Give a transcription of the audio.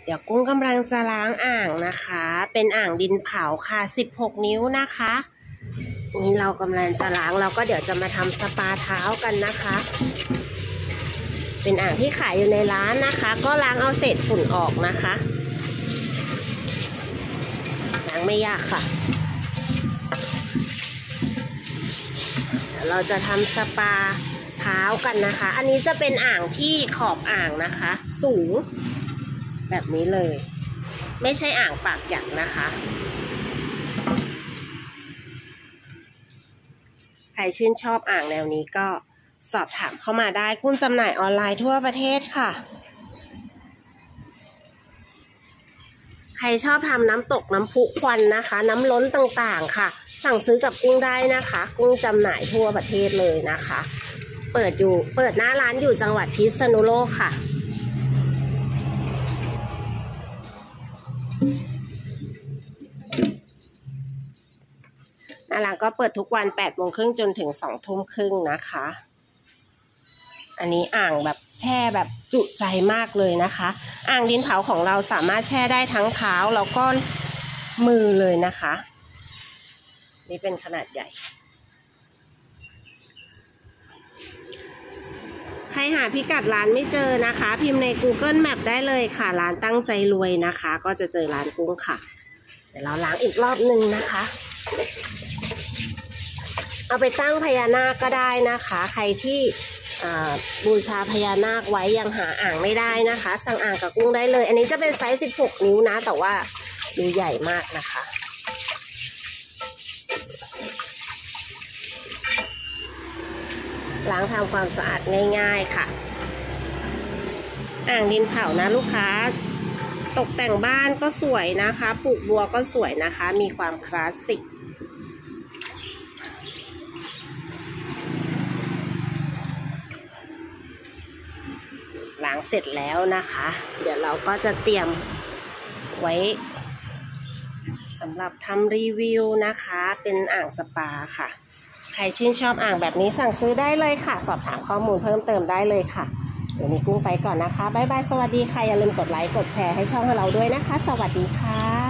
ดี๋ยวกุ้งกำลังจะล้างอ่างนะคะเป็นอ่างดินเผาค่ะ16 นิ้วนะคะนี่เรากำลังจะล้างแล้วก็เดี๋ยวจะมาทำสปาเท้ากันนะคะเป็นอ่างที่ขายอยู่ในร้านนะคะก็ล้างเอาเศษฝุ่นออกนะคะล้างไม่ยากค่ะเดี๋ยวเราจะทำสปาเท้ากันนะคะอันนี้จะเป็นอ่างที่ขอบอ่างนะคะสูงแบบนี้เลยไม่ใช่อ่างปากหยักนะคะใครชื่นชอบอ่างแนวนี้ก็สอบถามเข้ามาได้กุ้งจำหน่ายออนไลน์ทั่วประเทศค่ะใครชอบทำน้ำตกน้ำพุควันนะคะน้ำล้นต่างๆค่ะสั่งซื้อกับกุ้งได้นะคะกุ้งจำหน่ายทั่วประเทศเลยนะคะเปิดหน้าร้านอยู่จังหวัดพิษณุโลกค่ะหน้าร้านก็เปิดทุกวัน8:30จนถึง20:30นะคะอันนี้อ่างแบบแช่แบบจุใจมากเลยนะคะอ่างดินเผาของเราสามารถแช่ได้ทั้งเท้าแล้วก็มือเลยนะคะนี่เป็นขนาดใหญ่ใครหาพิกัดร้านไม่เจอนะคะพิมพ์ใน Google Map ได้เลยค่ะร้านตั้งใจรวยนะคะก็จะเจอร้านกุ้งค่ะเดี๋ยวเราล้างอีกรอบนึงนะคะเอาไปตั้งพญานาคก็ได้นะคะใครที่บูชาพญานาคไว้ยังหาอ่างไม่ได้นะคะสั่งอ่างกับกุ้งได้เลยอันนี้จะเป็นไซส์16 นิ้วนะแต่ว่าดูใหญ่มากนะคะล้างทำความสะอาดง่ายๆค่ะอ่างดินเผานะลูกค้าตกแต่งบ้านก็สวยนะคะปลูกบัวก็สวยนะคะมีความคลาสสิกล้างเสร็จแล้วนะคะเดี๋ยวเราก็จะเตรียมไว้สำหรับทำรีวิวนะคะเป็นอ่างสปาค่ะใครชื่นชอบอ่างแบบนี้สั่งซื้อได้เลยค่ะสอบถามข้อมูลเพิ่มเติมได้เลยค่ะเดี๋ยวนี้กุ้งไปก่อนนะคะบ๊ายบายสวัสดีค่ะอย่าลืมกดไลค์กดแชร์ให้ช่องของเราด้วยนะคะสวัสดีค่ะ